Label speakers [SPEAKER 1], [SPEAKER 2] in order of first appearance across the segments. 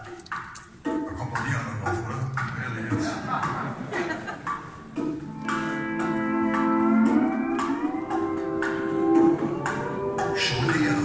[SPEAKER 1] Da kommt doch nie einer drauf, oder? Ehrlich jetzt. Schon eher.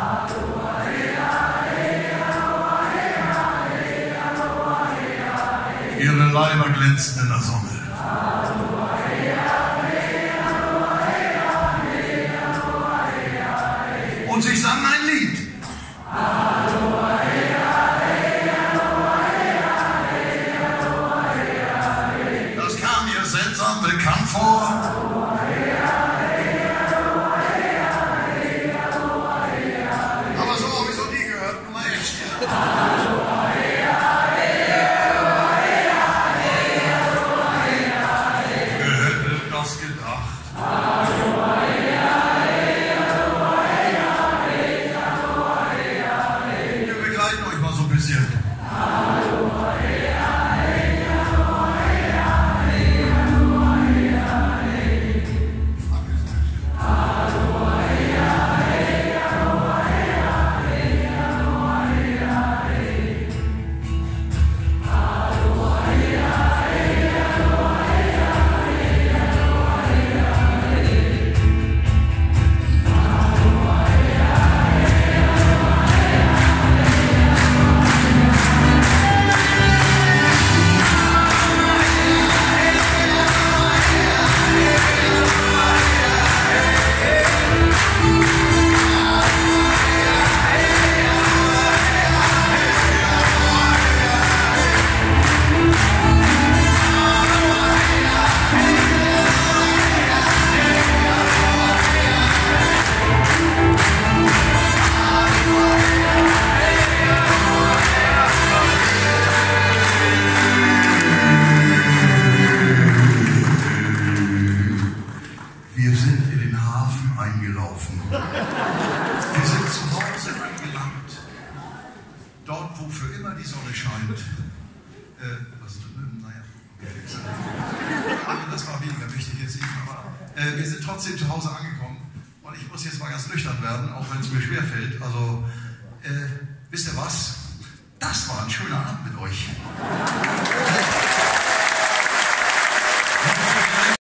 [SPEAKER 1] Ihre Leiber glänzten in der Sonne. Und sie sangen ein Lied. Das kam mir seltsam bekannt vor. Aber so habe ich es noch nie gehört. Nummer echt. Wer hätte das gedacht? Wir begleiten euch mal so ein bisschen. Wir sind in den Hafen eingelaufen. Wir sind zu Hause angelangt. Dort, wo für immer die Sonne scheint. Naja. Das war weniger wichtig jetzt eben, aber wir sind trotzdem zu Hause angekommen. Und ich muss jetzt mal ganz nüchtern werden, auch wenn es mir schwerfällt. Also, wisst ihr was? Das war ein schöner Abend mit euch.